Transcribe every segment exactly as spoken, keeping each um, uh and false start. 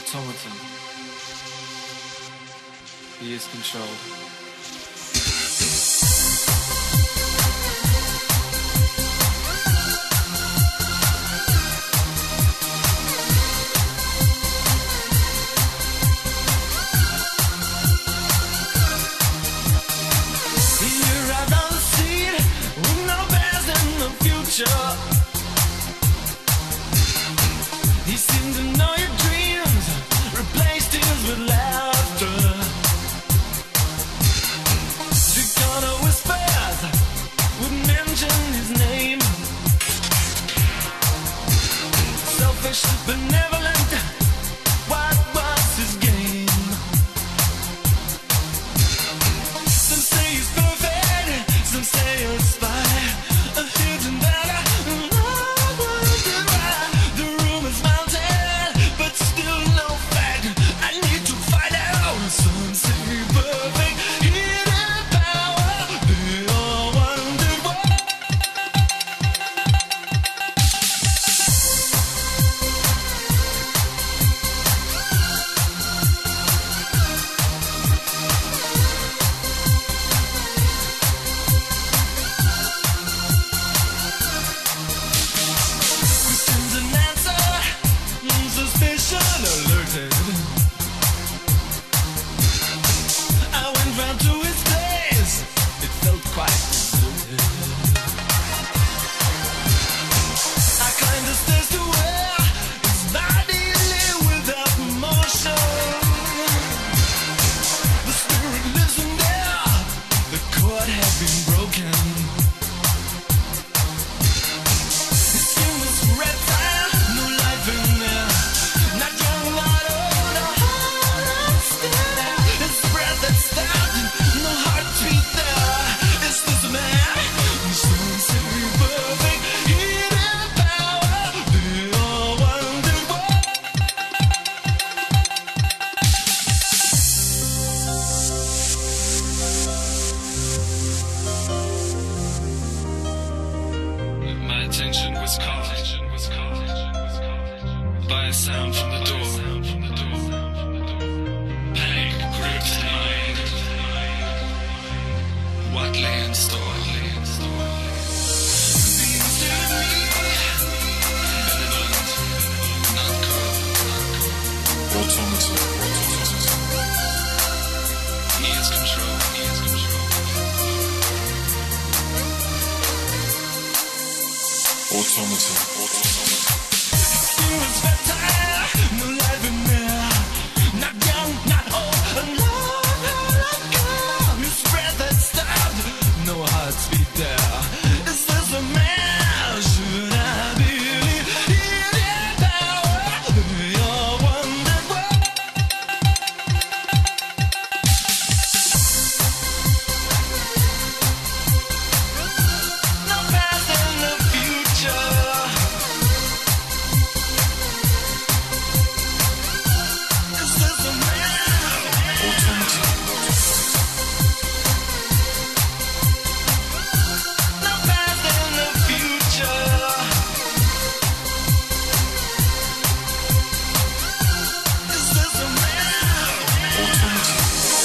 Automaton. He is controlled. He seemed to know your dreams, replaced tears with laughter. You're gonna whisper, wouldn't mention his name. Selfish, benevolent, what was his game? Some say he's perfect, some say a spy, a hidden battle. I went round to his place, it felt quite deserted. I climbed the stairs to where his body lay without motion. The spirit lives in there, the cord had been broken. His skin was reptile, no life in there. Not young, not old, no heart still. His breath had stopped, no heartbeat there. Is this a man? Some say perfect, hidden power. They all wondered why. My attention was caught by a sound from the door. Panic gripped mine. What lay in store? Being stared at me, benevolent, not cold. Automaton. He is control. He is control. Automaton. He was fertile, no life in there. Not young, not old, alone, like girl. His breath had stopped, no heartbeat there. Is this a man? Should I believe in his power? They all wondered why. No past and no future. Is this a man? Automaton. No past and no future. Is this a man? Automaton.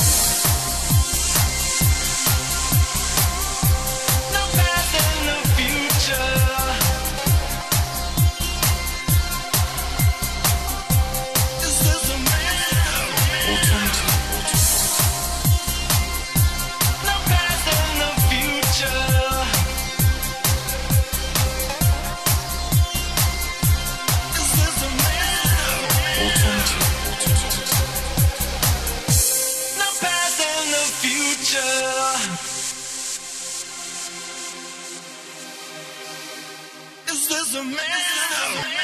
No past and no future. Is this a man? Automaton. No past and no future. Is this a man? Automaton. No past and no future. Is this a man?